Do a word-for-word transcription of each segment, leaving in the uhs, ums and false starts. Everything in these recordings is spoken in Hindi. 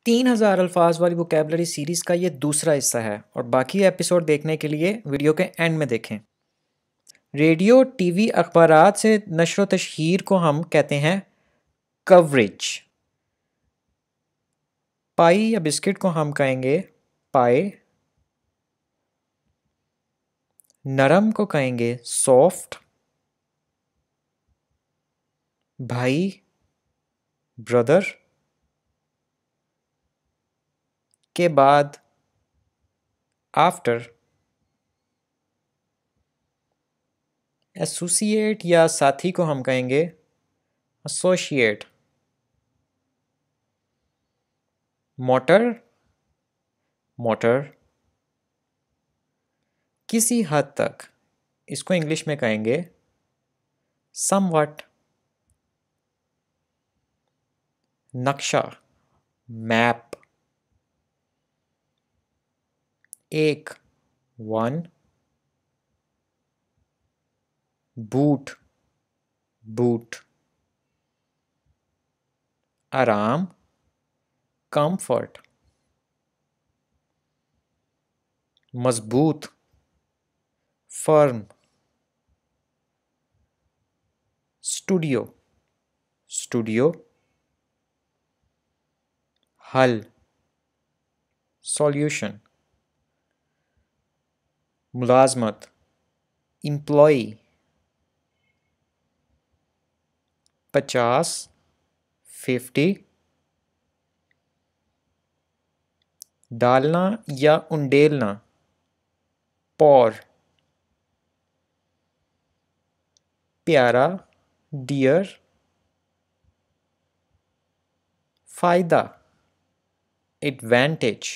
तीन हज़ार अल्फाज वाली वोकेबलरी सीरीज़ का ये दूसरा हिस्सा है और बाकी एपिसोड देखने के लिए वीडियो के एंड में देखें। रेडियो, टीवी, अखबारात से नशर व तशहीर को हम कहते हैं कवरेज। पाई या बिस्किट को हम कहेंगे पाए। नरम को कहेंगे सॉफ्ट। भाई ब्रदर के बाद आफ्टर। एसोसिएट या साथी को हम कहेंगे एसोसिएट। Motor motor. किसी हद तक, इसको इंग्लिश में कहेंगे समवट। नक्शा मैप। एक वन। Boot boot. आराम कंफर्ट। मजबूत फर्म। Studio studio. हल सॉल्यूशन। मुलाजमत एम्प्लॉय। पचास फिफ्टी। डालना या उंडेलना पौर। प्यारा डियर। फायदा एडवांटेज।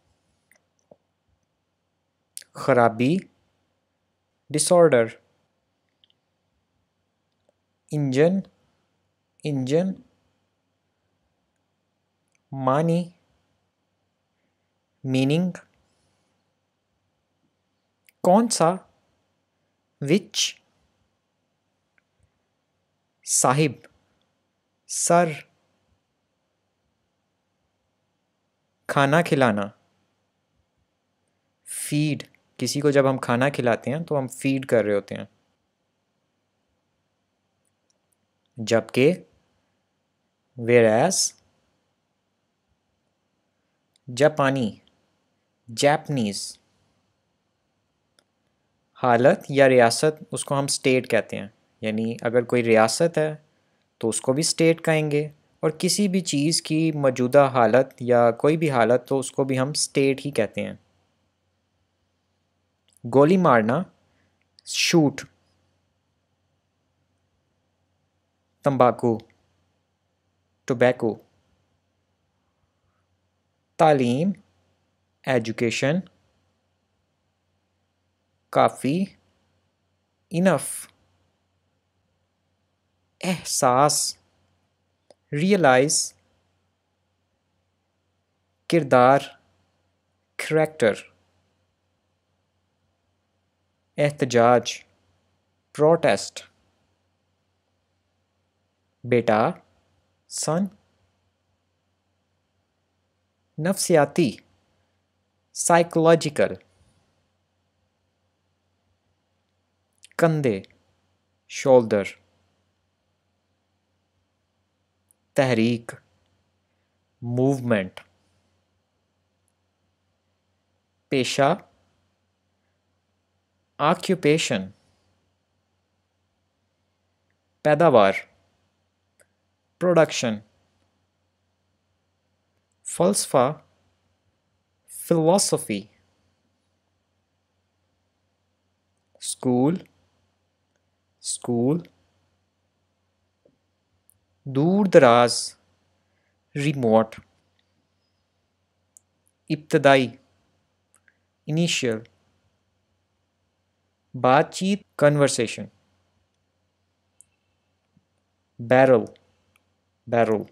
खराबी डिसऑर्डर। Engine engine. मानी मीनिंग। कौन सा विच। साहिब सर। खाना खिलाना फीड। किसी को जब हम खाना खिलाते हैं तो हम फीड कर रहे होते हैं। जबकि वेरएस। जापानी जापनीज। हालत या रियासत, उसको हम स्टेट कहते हैं। यानी अगर कोई रियासत है तो उसको भी स्टेट कहेंगे, और किसी भी चीज़ की मौजूदा हालत या कोई भी हालत तो उसको भी हम स्टेट ही कहते हैं। गोली मारना शूट। तंबाकू टोबैको। तालीम एजुकेशन। काफ़ी इनफ। एहसास रियलाइज। किरदार करैक्टर। एहतजाज प्रोटेस्ट। बेटा सन। नफ्सियाती साइकोलॉजिकल। कंधे शोल्डर। तहरीक मूवमेंट। पेशा ऑक्यूपेशन। पैदावार प्रोडक्शन। फ़लसफ़ा फिलॉसफी। School school. दूर दराज रिमोट। इब्तदाई इनिशियल। बातचीत कन्वर्सेशन। Barrel barrel.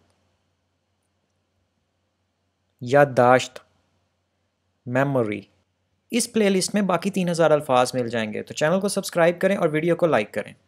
याददाश्त मेमोरी। इस प्लेलिस्ट में बाकी तीन हज़ार अल्फाज मिल जाएंगे, तो चैनल को सब्सक्राइब करें और वीडियो को लाइक करें।